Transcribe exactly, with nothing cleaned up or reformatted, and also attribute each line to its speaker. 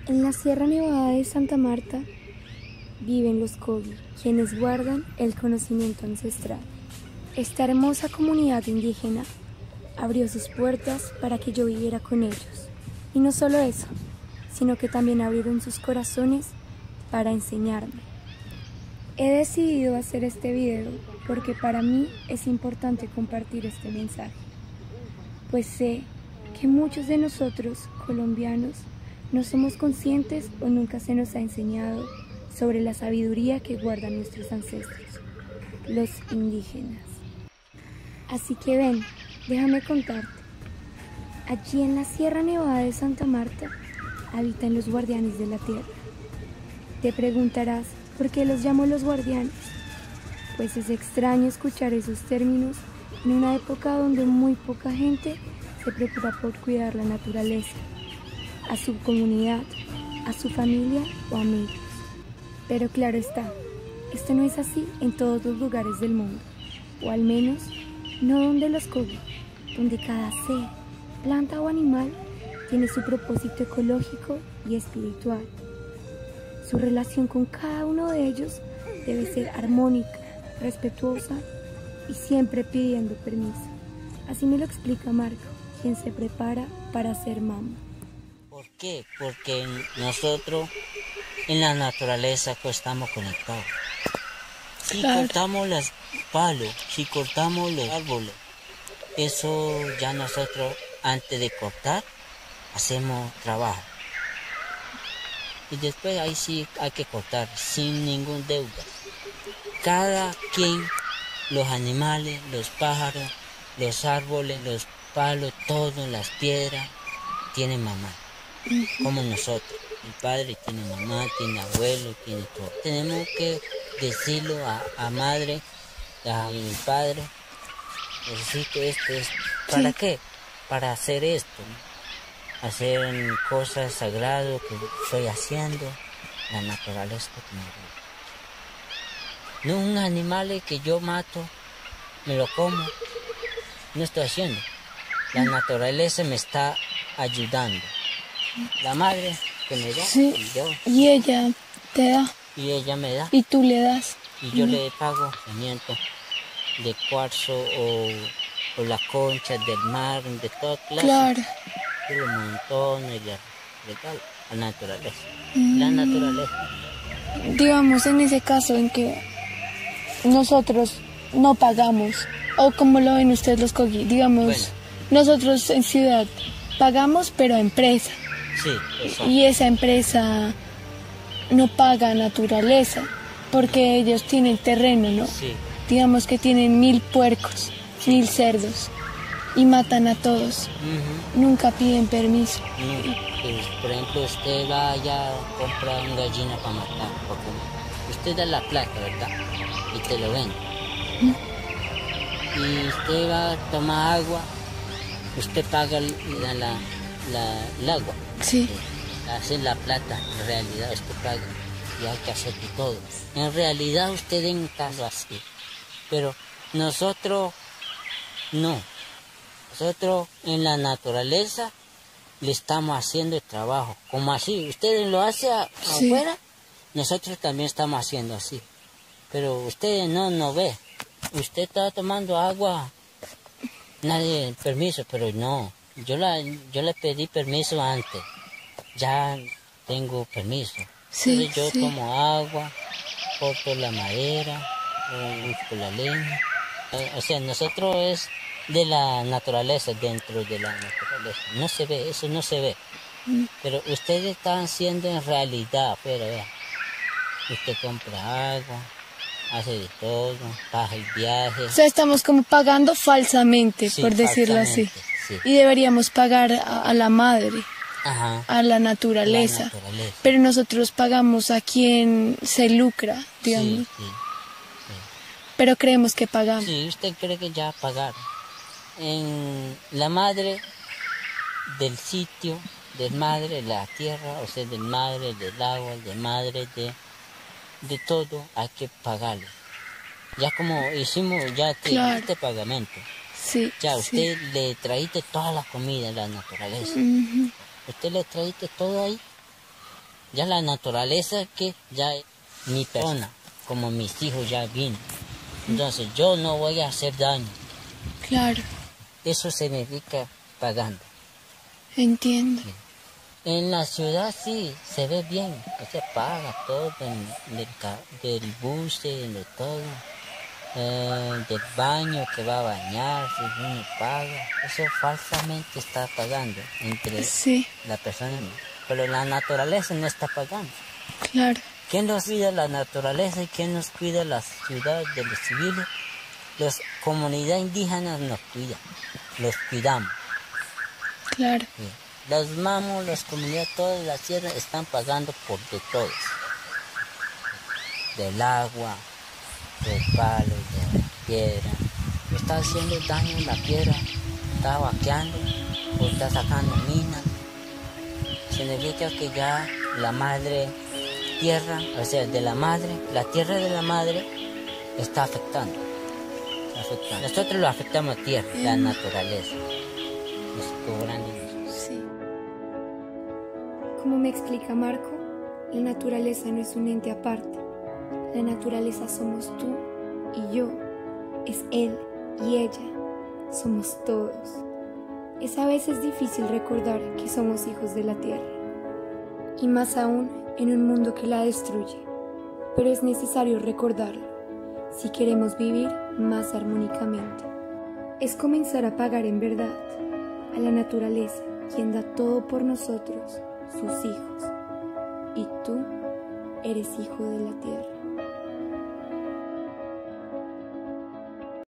Speaker 1: En la Sierra Nevada de Santa Marta viven los Kogi, quienes guardan el conocimiento ancestral. Esta hermosa comunidad indígena abrió sus puertas para que yo viviera con ellos. Y no solo eso, sino que también abrieron sus corazones para enseñarme. He decidido hacer este video porque para mí es importante compartir este mensaje, pues sé que muchos de nosotros, colombianos, no somos conscientes o nunca se nos ha enseñado sobre la sabiduría que guardan nuestros ancestros, los indígenas. Así que ven, déjame contarte. Allí en la Sierra Nevada de Santa Marta habitan los guardianes de la tierra. Te preguntarás, ¿por qué los llamo los guardianes? Pues es extraño escuchar esos términos en una época donde muy poca gente se preocupa por cuidar la naturaleza, a su comunidad, a su familia o amigos. Pero claro está, esto no es así en todos los lugares del mundo, o al menos no donde los Kogi, donde cada ser, planta o animal tiene su propósito ecológico y espiritual. Su relación con cada uno de ellos debe ser armónica, respetuosa y siempre pidiendo permiso. Así me lo explica Marco, quien se prepara para ser mamá.
Speaker 2: ¿Por qué? Porque nosotros en la naturaleza pues, estamos conectados. Si claro. cortamos los palos, si cortamos los árboles, eso ya nosotros antes de cortar hacemos trabajo. Y después ahí sí hay que cortar sin ningún deuda. Cada quien, los animales, los pájaros, los árboles, los palos, todo, las piedras, tienen mamá. Como nosotros. El padre tiene mamá, tiene abuelo, tiene todo. Tenemos que decirlo a, a madre, a mi padre, necesito esto, esto. ¿Para sí. qué? Para hacer esto, ¿no? Hacer cosas sagradas que estoy haciendo, la naturaleza que me no un animal que yo mato, me lo como, no estoy haciendo. La naturaleza me está ayudando. La madre que me da,
Speaker 1: sí,
Speaker 2: y yo.
Speaker 1: Y ella te da.
Speaker 2: Y ella me da.
Speaker 1: Y tú le das.
Speaker 2: Y yo mm. le pago cimiento de cuarzo o, o las conchas del mar, de toda clase.
Speaker 1: Claro.
Speaker 2: Y los montones, de, de tal, la naturaleza. Mm. La naturaleza.
Speaker 1: Digamos en ese caso en que nosotros no pagamos, o como lo ven ustedes los Kogi, digamos, bueno. nosotros en ciudad pagamos pero a empresa.
Speaker 2: Sí, exacto.
Speaker 1: Y esa empresa no paga naturaleza, porque ellos tienen terreno, ¿no?
Speaker 2: Sí.
Speaker 1: Digamos que tienen mil puercos, sí. mil cerdos, y matan a todos. Uh-huh. Nunca piden permiso.
Speaker 2: No, pues, por ejemplo, usted vaya a comprar una gallina para matar, porque usted da la plata, ¿verdad? Y te lo vende. Uh-huh. Y usted va a tomar agua, usted paga la, la, la, el agua.
Speaker 1: Sí.
Speaker 2: Hacer la plata, en realidad usted paga y hay que hacer de todo. En realidad usted en un caso así, pero nosotros no. Nosotros en la naturaleza le estamos haciendo el trabajo, como así. Ustedes lo hacen sí. afuera, nosotros también estamos haciendo así. Pero ustedes no no ve. Usted está tomando agua, nadie permiso, pero no. Yo, la, yo le pedí permiso antes, ya tengo permiso.
Speaker 1: Sí,
Speaker 2: Entonces yo
Speaker 1: sí.
Speaker 2: tomo agua, corto la madera, busco la leña. O sea, nosotros es de la naturaleza, dentro de la naturaleza. No se ve, eso no se ve. Mm. Pero ustedes están haciendo en realidad afuera, vea. Usted compra agua, hace de todo, paga el viaje.
Speaker 1: O sea, estamos como pagando falsamente, sí, por decirlo falsamente. así. Sí. Y deberíamos pagar a, a la madre,
Speaker 2: Ajá.
Speaker 1: a la naturaleza.
Speaker 2: la naturaleza,
Speaker 1: pero nosotros pagamos a quien se lucra, digamos.
Speaker 2: Sí, sí, sí.
Speaker 1: Pero creemos que pagamos.
Speaker 2: Sí, usted cree que ya pagaron. En la madre del sitio, del madre de la tierra, o sea, del madre del agua, de madre de, de todo, hay que pagarle. Ya como hicimos ya este,
Speaker 1: claro.
Speaker 2: este pagamento.
Speaker 1: Sí,
Speaker 2: ya usted
Speaker 1: sí.
Speaker 2: le traíste toda la comida a la naturaleza.
Speaker 1: Uh-huh.
Speaker 2: Usted le traíste todo ahí. Ya la naturaleza que ya mi persona, como mis hijos ya vienen. Entonces yo no voy a hacer daño.
Speaker 1: Claro.
Speaker 2: Eso significa pagando.
Speaker 1: Entiendo.
Speaker 2: Sí. En la ciudad sí, se ve bien, se paga todo, del, del, del bus, de todo, eh, del baño que va a bañarse, uno paga, eso falsamente está pagando entre
Speaker 1: Sí.
Speaker 2: la persona, pero la naturaleza no está pagando.
Speaker 1: Claro.
Speaker 2: ¿Quién nos cuida la naturaleza y quién nos cuida la ciudad de los civiles? Las comunidades indígenas nos cuidan, los cuidamos.
Speaker 1: Claro.
Speaker 2: Sí. Las mamos, las comunidades, todas las tierras están pagando por de todos. Del agua, del palo, de la piedra. Está haciendo daño a la piedra, está vaqueando, o está sacando minas. Significa que ya la madre tierra, o sea, de la madre, la tierra de la madre está afectando. Está afectando. Nosotros lo afectamos a tierra, la naturaleza. Nos cobrando.
Speaker 1: Sí. Como me explica Marco, la naturaleza no es un ente aparte. La naturaleza somos tú y yo. Es él y ella. Somos todos. Es a veces difícil recordar que somos hijos de la tierra. Y más aún en un mundo que la destruye. Pero es necesario recordarlo si queremos vivir más armónicamente. Es comenzar a pagar en verdad a la naturaleza, quien da todo por nosotros, sus hijos. Y tú eres hijo de la tierra.